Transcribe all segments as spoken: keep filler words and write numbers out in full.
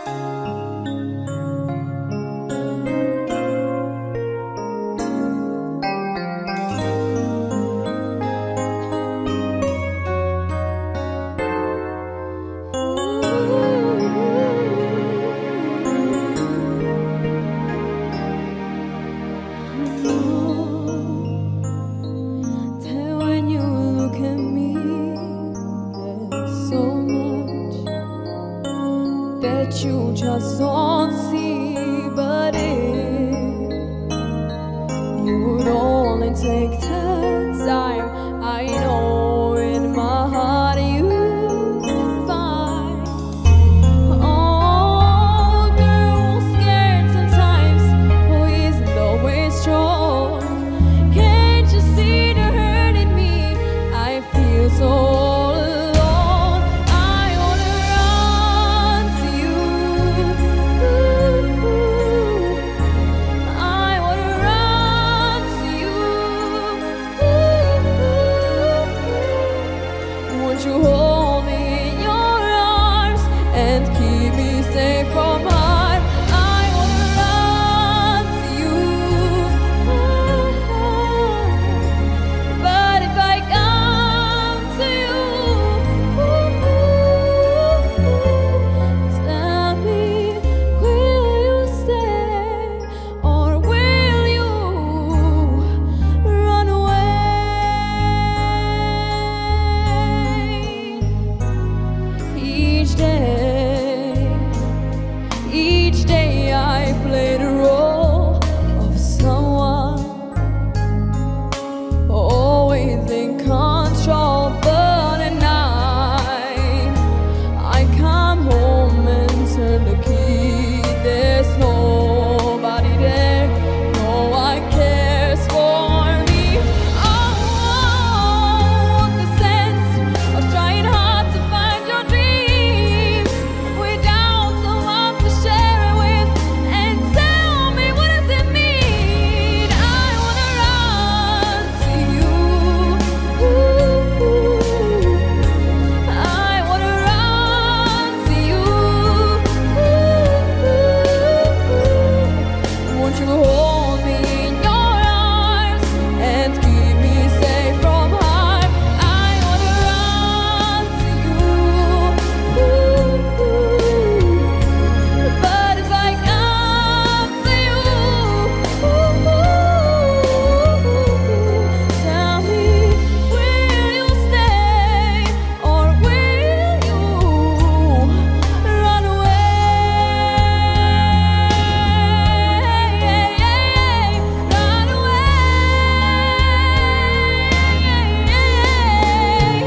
that you just don't see, but if you would only take the time, I know in my heart you'd find. Oh, girl, scared sometimes, oh, isn't always strong. Can't you see the hurt in me? I feel so you hold me in your arms and keep me safe from harm. I wanna run to you, but if I come to you, tell me, will you stay or will you run away? Each day, each day I play the role of someone always in control, but at night I come home and turn the key. There's nobody there, no one cares for me. Oh, what's the sense of trying hard to find your dream without someone to share it with? And tell me, what does it mean? I wanna run to you. I wanna run to you. Won't you hold me in your arms and keep me safe from harm? I wanna run to you. But if I come to you, tell me, will you stay or will you run away? Run away.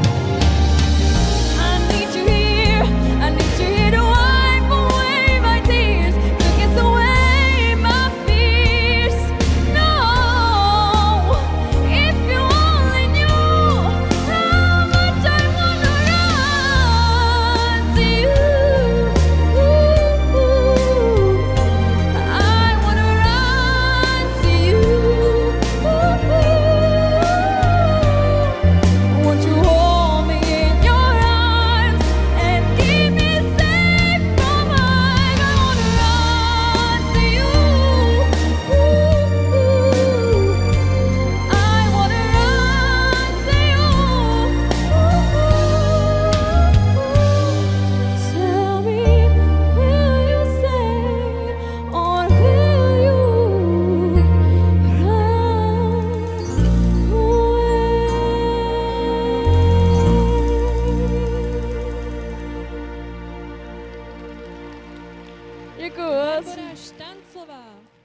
I need you here, I need you here to wipe away my tears, to kiss away my fears. No, if you only knew how much I wanna run to you. I wanna run to you. Won't you hold me in your arms and keep me safe from harm? I wanna run to you. I wanna run to you. Tell me, will you stay or will you run away? Děkuju. Budeš tancovat.